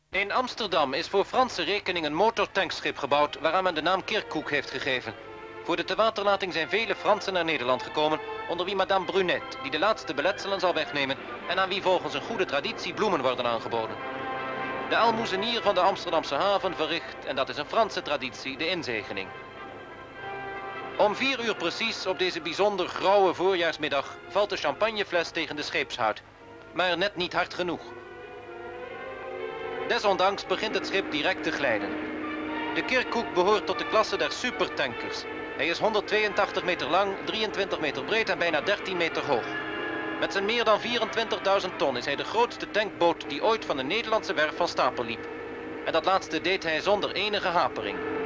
In Amsterdam is voor Franse rekening een motortankschip gebouwd waaraan men de naam Kirkuk heeft gegeven. Voor de tewaterlating zijn vele Fransen naar Nederland gekomen, onder wie madame Brunet, die de laatste beletselen zal wegnemen en aan wie volgens een goede traditie bloemen worden aangeboden. De aalmoezenier van de Amsterdamse haven verricht, en dat is een Franse traditie, de inzegening. Om 4 uur precies op deze bijzonder grauwe voorjaarsmiddag valt de champagnefles tegen de scheepshuid, maar net niet hard genoeg. Desondanks begint het schip direct te glijden. De Kirkuk behoort tot de klasse der supertankers. Hij is 182 meter lang, 23 meter breed en bijna 13 meter hoog. Met zijn meer dan 24.000 ton is hij de grootste tankboot die ooit van de Nederlandse werf van stapel liep. En dat laatste deed hij zonder enige hapering.